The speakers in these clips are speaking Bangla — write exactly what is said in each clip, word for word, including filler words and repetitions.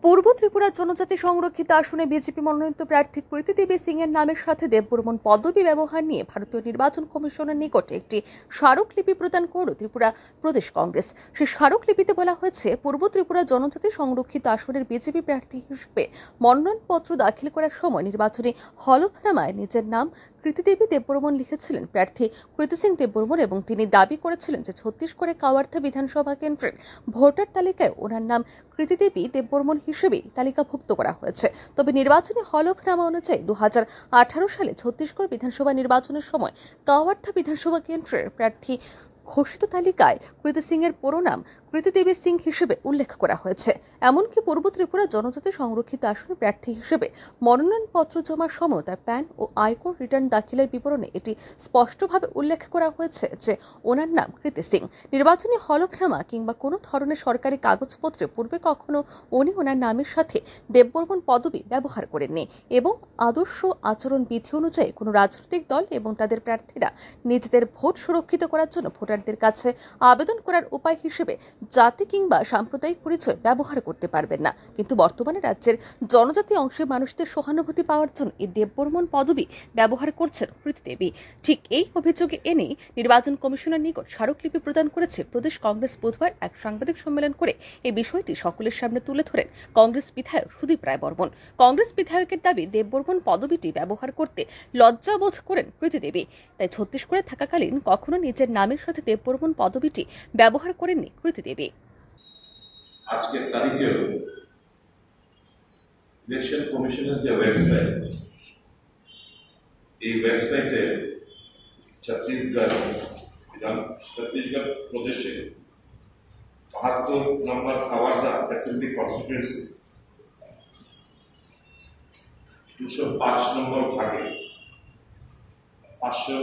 পূর্ব ত্রিপুরা জনজাতি সংরক্ষিত আসনে বিজেপি মনোনীত প্রার্থী কৃতি দেবী সিং এর নামের সাথে দেববর্মন পদবি ব্যবহার নিয়ে ভারতীয় নির্বাচন কমিশনের নিকটে একটি স্মারকলিপি প্রদান করল ত্রিপুরা প্রদেশ কংগ্রেস। সেই স্মারকলিপিতে বলা হয়েছে, পূর্ব ত্রিপুরা জনজাতি সংরক্ষিত আসনের বিজেপি প্রার্থী হিসেবে মনোনয়নপত্র দাখিল করার সময় নির্বাচনী হলফনামায় নিজের নাম কৃতি দেবী দেববর্মন লিখেছিলেন প্রার্থী কৃতি সিং দেববর্মন এবং তিনি দাবি করেছিলেন যে ছত্তিশগড়ে কাওয়ার্থা বিধানসভা কেন্দ্রের ভোটার তালিকায় ওনার নাম কৃতি দেবী দেববর্মন হিসেবে তালিকাভুক্ত করা হয়েছে। তবে নির্বাচনী হলফনামা অনুযায়ী দু হাজার আঠারো সালে ছত্তিশগড় বিধানসভা নির্বাচনের সময় কাওয়ার্থা বিধানসভা কেন্দ্রের প্রার্থী ঘোষিত তালিকায় কৃতি সিং এর পুরো নাম কৃতি দেবী সিং হিসেবে উল্লেখ করা হয়েছে। এমনকি পূর্ব ত্রিপুরা জনজাতি সংরক্ষিত আসন প্রার্থী হিসেবে মনোনয়নপত্র জমার সময় তার প্যান ও আয়কর রিটার্ন দাখিলের বিবরণে এটি স্পষ্টভাবে উল্লেখ করা হয়েছে যে ওনার নাম কৃতি সিং। নির্বাচনী হলফনামা কিংবা কোনো ধরনের সরকারি কাগজপত্রে পূর্বে কখনো উনি ওনার নামের সাথে দেববর্মন পদবি ব্যবহার করেননি এবং আদর্শ আচরণ বিধি অনুযায়ী কোনো রাজনৈতিক দল এবং তাদের প্রার্থীরা নিজেদের ভোট সুরক্ষিত করার জন্য ভোটারদের কাছে আবেদন করার উপায় হিসেবে জাতি কিংবা সাম্প্রদায়িক পরিচয় ব্যবহার করতে পারবেন না। কিন্তু বর্তমানে রাজ্যের জনজাতি অংশের মানুষদের সহানুভূতি পাওয়ার জন্য এই দেববর্মন পদবি ব্যবহার করছেন কৃতি দেবী। ঠিক এই অভিযোগে এনে নির্বাচন কমিশনের নিকট স্মারকলিপি প্রদান করেছে প্রদেশ কংগ্রেস। বুধবার এক সাংবাদিক সম্মেলন করে এই বিষয়টি সকলের সামনে তুলে ধরেন কংগ্রেস বিধায়ক সুদীপ রায় বর্মন। কংগ্রেস বিধায়কের দাবি, দেববর্মন পদবিটি ব্যবহার করতে লজ্জাবোধ করেন কৃতি দেবী, তাই ছত্তিশগড়ে থাকাকালীন কখনো নিজের নামের সাথে দেববর্মন পদবিটি ব্যবহার করেননি কৃতি দেবী। আজকের তারিখেও ইলেকশন কমিশনের যে ওয়েবসাইট, এই ওয়েবসাইটে ছত্তিশগড় ছত্তিশগড় প্রদেশে বাহাত্তর নম্বর কাওয়ার্থা অ্যাসেম্বলি কনস্টিটুয়েন্সি দুশো পাঁচ নম্বর ভাগে পাঁচশো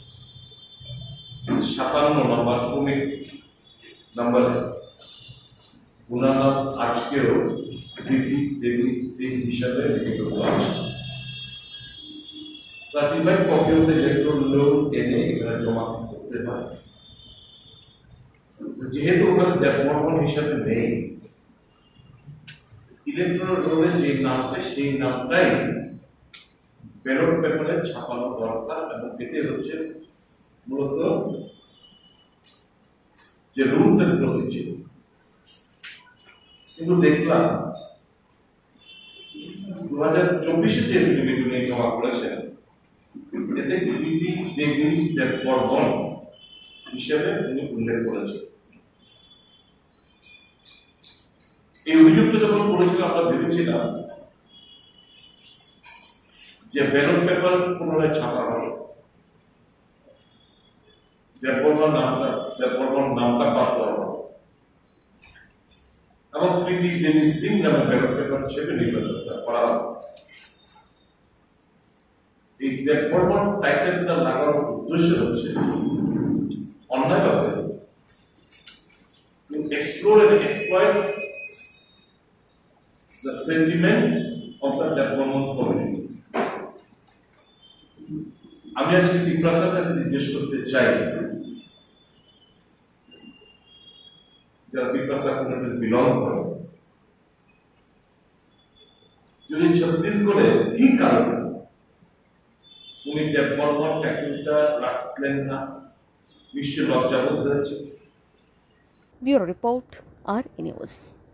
সাতান্ন নম্বর ক্রমিক নম্বরে ওনার নাম আজকেও কৃতি দেবী সিং হিসাবে লিখিত করা আছে। Certified copy of the electoral roll এনে এখানে জমা করতে হয়। যেহেতু ওখানে দেববর্মন হিসাবে নেই, ইলেকট্রাল রোলের যে নামটা সেই নামটাই ব্যালট পেপারে ছাপানো দরকার এবং এতে হচ্ছে মূলত যে রুলস এন্ড প্রসিডিউর। কিন্তু দেখলাম দু হাজার চব্বিশে যে এফিডেভিট জমা করেছেন, এতে কৃতি দেবী দেববর্মন হিসেবে তিনি উল্লেখ করেছেন। এই অভিযোগটা যখন করেছিল আমরা ভেবেছিলাম যে ব্যালট পেপার পুনরায় ছাপা হলো, দেববর্মন নামটা দেববর্মন নামটা বাদ দেওয়া হলো এবং কৃতি দেবী সিং নামে ব্যালট পেপার হিসেবে নির্বাচন করা হলো। এই দেববর্মন টাইটেলটা লাগানোর উদ্দেশ্য হচ্ছে অন্যায়ভাবে explore and exploit the sentiment of the Debbarman community. আমি আজকে ত্রিপুরার কাছে জিজ্ঞেস করতে চাই, যারা ত্রিপুরা কমিউনিটি বিলং করে, যদি ছত্তিশগড়ে কি কারণে উনি দেববর্মন টাইটেলটা রাখলেন না, নিশ্চয় লজ্জাবোধ হয়েছে। ব্যুরো রিপোর্ট, আর ই নিউজ।